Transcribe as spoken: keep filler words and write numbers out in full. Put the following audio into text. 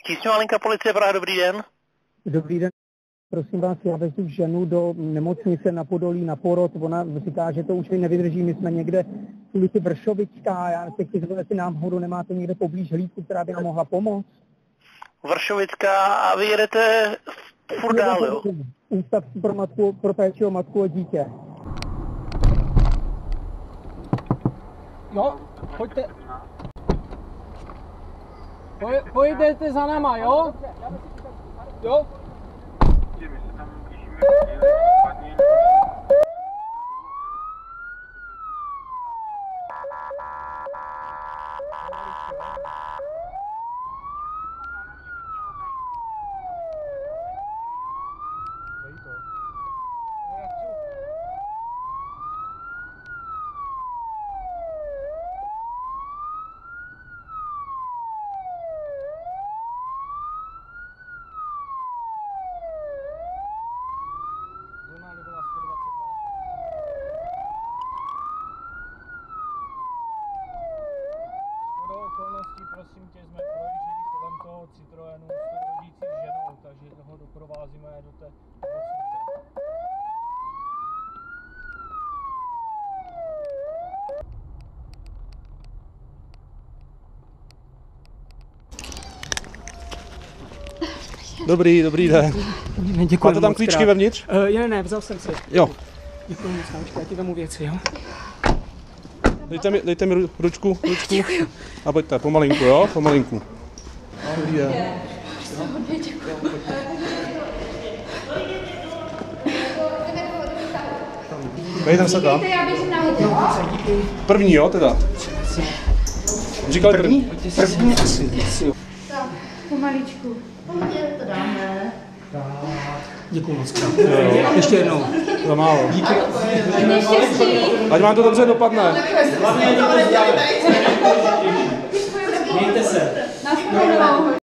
Tísňová linka policie Praha, dobrý den. Dobrý den. Prosím vás, já vezu ženu do nemocnice na Podolí na porod. Ona říká, že to už nevydrží. My jsme někde v ulici Vršovická. Já se chci zeptat, jestli náhodou nemáte někde poblíž hlídku, která by nám mohla pomoct. Vršovická a vy jedete furt dál, jo? Ústav pro, matku, pro péči o matku a dítě. Jo, pojďte. Poj, pojedete za náma, jo? Jo? Prosím tě, jsme projížděli kolem toho Citroenu s tou rodící ženou, takže ho doprovázíme do té nemocnice. Dobrý, dobrý den. Děkuji. Máte tam klíčky vevnitř? Uh, ne, ne, vzal jsem si. Jo. Děkuji moc, já ti tomu věci, jo? Dejte mi, dejte mi ručku, ručku. A pojďte, pomalinku, jo? Pomalinku. Dobrý den. Vejte se tam. První, jo, teda? Říkali první? První asi. Tak, pomaličku. To dáme. Děkuji moc krát. Ještě jednou. Za málo. Díky. Ať vám to dobře dopadne. Mějte se. Na shledanou.